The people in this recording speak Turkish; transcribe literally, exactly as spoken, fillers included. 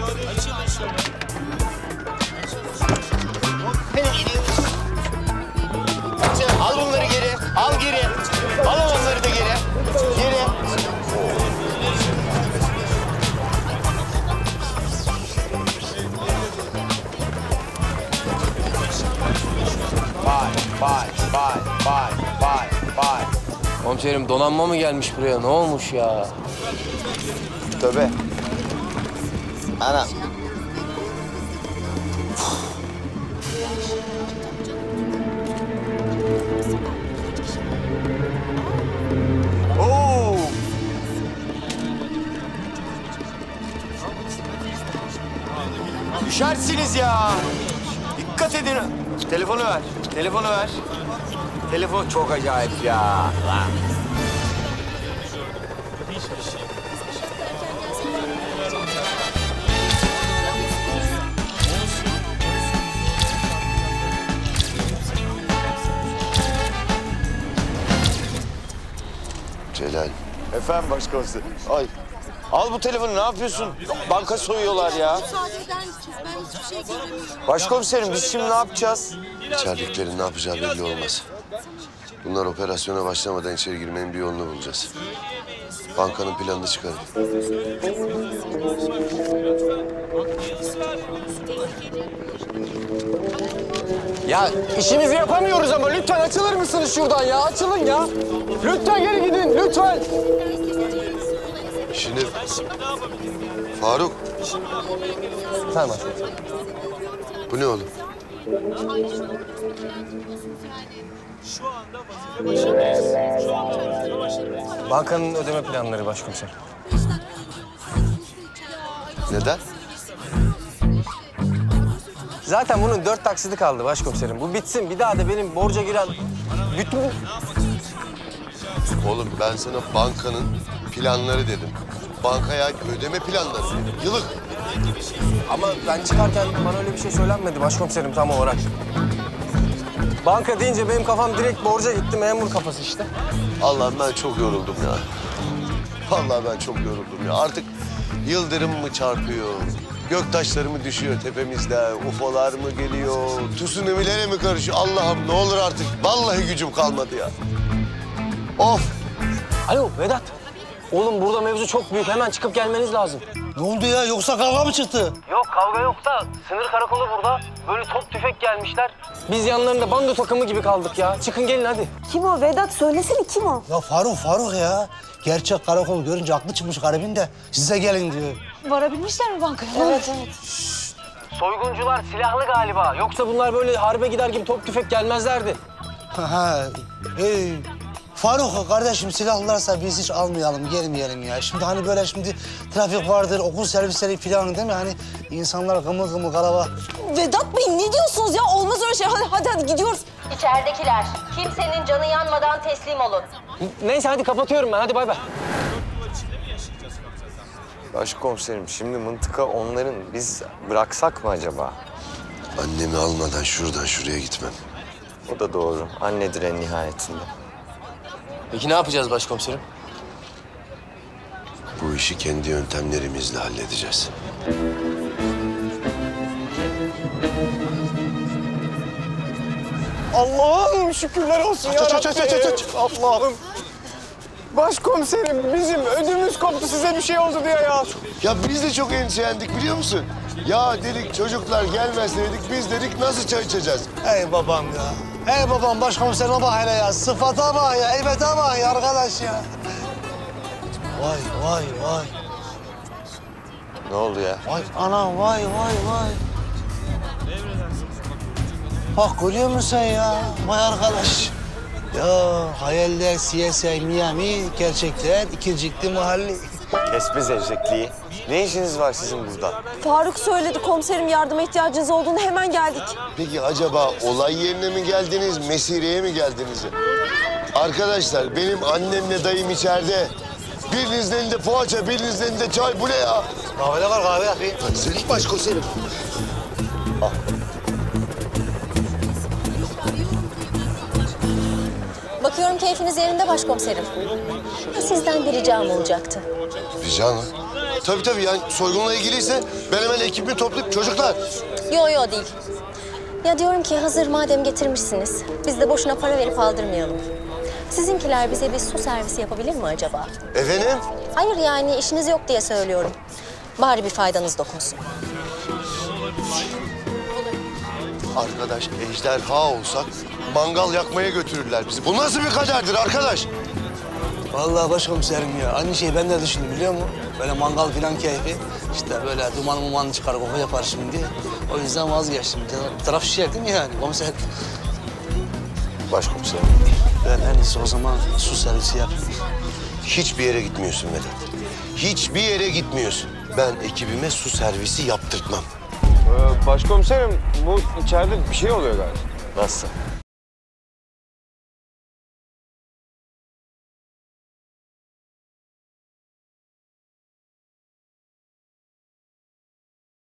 Al bunları geri, al geri. Al onları da geri. Geri. Vay, vay, vay, vay, vay, vay. Komiserim donanma mı gelmiş buraya? Ne olmuş ya? Tövbe. Ana. Oo. Düşersiniz ya. Dikkat edin. Telefonu ver. Telefonu ver. Telefon çok acayip ya. Celal. Efendim başkomiserim. Ay. Al bu telefonu, ne yapıyorsun? Banka soyuyorlar ya. Müsaade eder misiniz? Ben hiçbir şey göremiyorum. Başkomiserim biz şimdi ne yapacağız? İçeridekilerin ne yapacağı belli olmaz. Bunlar operasyona başlamadan içeri girmenin bir yolunu bulacağız. Bankanın planını çıkarın. Ya işimizi yapamıyoruz ama lütfen açılır mısınız şuradan ya? Açılın ya. Lütfen geri gidin, lütfen. Şimdi Faruk, Tamam. bu ne oğlum? Bankanın ödeme planları başkomiserim. Neden? Zaten bunun dört taksidi kaldı başkomiserim. Bu bitsin. Bir daha da benim borca giren bütün... Oğlum ben sana bankanın planları dedim. Bankaya ödeme planları dedim. Yılık. Ama ben çıkarken bana öyle bir şey söylenmedi başkomiserim tam olarak. Banka deyince benim kafam direkt borca gitti. Memur kafası işte. Allah'ım ben çok yoruldum ya. Vallahi ben çok yoruldum ya. Artık yıldırım mı çarpıyor? Göktaşları mı düşüyor tepemizde? U F O'lar mı geliyor? Tsunami'lere mi karışıyor? Allah'ım ne olur artık. Vallahi gücüm kalmadı ya. Of! Alo Vedat. Oğlum burada mevzu çok büyük. Hemen çıkıp gelmeniz lazım. Ne oldu ya? Yoksa kavga mı çıktı? Yok kavga yok da sınır karakolu burada. Böyle top tüfek gelmişler. Biz yanlarında bando takımı gibi kaldık ya. Çıkın gelin hadi. Kim o Vedat? Söylesene kim o? Ya Faruk, Faruk ya. Gerçek karakol görünce aklı çıkmış garibin de size gelin diyor. Varabilmişler mi bankaya? Evet, evet. Soyguncular silahlı galiba. Yoksa bunlar böyle harbe gider gibi top tüfek gelmezlerdi. Ha, hey. Faruk kardeşim silahlılarsa biz hiç almayalım, gelmeyelim ya. Şimdi hani böyle şimdi trafik vardır, okul servisleri falan değil mi? Hani insanlar gımı gımı kalaba. Vedat Bey ne diyorsunuz ya? Olmaz öyle şey. Hadi hadi, hadi gidiyoruz. İçeridekiler, kimsenin canı yanmadan teslim olun. Neyse hadi kapatıyorum ben. Hadi bay bay. Başkomiserim şimdi mıntıka onların, biz bıraksak mı acaba? Annemi almadan şuradan şuraya gitmem. O da doğru. Annedir en nihayetinde. Peki ne yapacağız başkomiserim? Bu işi kendi yöntemlerimizle halledeceğiz. Allah'ım şükürler olsun ya Rabbim. Allah'ım. Başkomiserim bizim ödümüz koptu size bir şey oldu diye ya. Ya biz de çok endişelendik biliyor musun? Ya dedik çocuklar gelmez dedik, biz dedik nasıl çay içeceğiz? Ey babam ya. Ey babam başkomiserine bak hele ya. Sıfata bak ya, heybete bak ya arkadaş ya. Vay vay vay. Ne oldu ya? Vay anam vay vay vay. Bak görüyor musun sen ya? Vay arkadaş. Ya hayaller C S I Miami, gerçekler ikincikli mahalli. Kesme zevzekliği. Ne işiniz var sizin burada? Faruk söyledi komiserim yardıma ihtiyacınız olduğunu hemen geldik. Peki acaba olay yerine mi geldiniz, mesireye mi geldiniz? Arkadaşlar benim annemle dayım içeride. Birinizin elinde poğaça, birinizin elinde çay. Bu ne ya? Kahvede var kahve yapayım. Senin başkomiserim. Bakıyorum keyfiniz yerinde başkomiserim. Sizden bir ricam olacaktı. Rica mı? Tabii tabii yani soygunla ilgiliyse ben hemen ekibimi toplayıp çocuklar. Yo yo değil. Ya diyorum ki hazır madem getirmişsiniz, biz de boşuna para verip aldırmayalım. Sizinkiler bize bir su servisi yapabilir mi acaba? Efendim? Hayır yani işiniz yok diye söylüyorum. Bari bir faydanız dokunsun. Arkadaş ejderha olsak mangal yakmaya götürürler bizi. Bu nasıl bir kaderdir arkadaş? Vallahi başkomiserim ya. Aynı şeyi ben de düşündüm biliyor musun? Böyle mangal filan keyfi. İşte böyle duman muman çıkar, koku yapar şimdi. O yüzden vazgeçtim. Bir taraf şişer değil mi yani komiser? Başkomiserim. Ben en iyisi o zaman su servisi yapayım. Hiçbir yere gitmiyorsun Vedat. Hiçbir yere gitmiyorsun. Ben ekibime su servisi yaptırtmam. Ee, başkomiserim bu içeride bir şey oluyor galiba. Nasıl?